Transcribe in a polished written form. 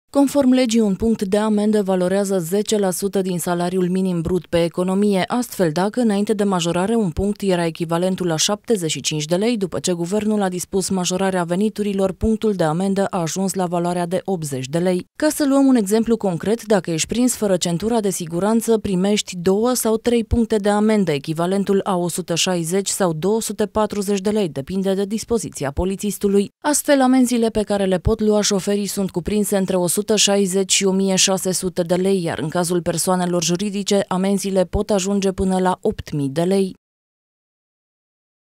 Conform legii, un punct de amendă valorează 10% din salariul minim brut pe economie. Astfel, dacă înainte de majorare un punct era echivalentul la 75 de lei, după ce guvernul a dispus majorarea veniturilor, punctul de amendă a ajuns la valoarea de 80 de lei. Ca să luăm un exemplu concret, dacă ești prins fără centura de siguranță, primești 2 sau 3 puncte de amendă, echivalentul a 160 sau 240 de lei, depinde de dispoziția polițistului. Astfel, amenziile pe care le pot lua șoferii sunt cuprinse între 160 și 1600 de lei, iar în cazul persoanelor juridice, amenziile pot ajunge până la 8000 de lei.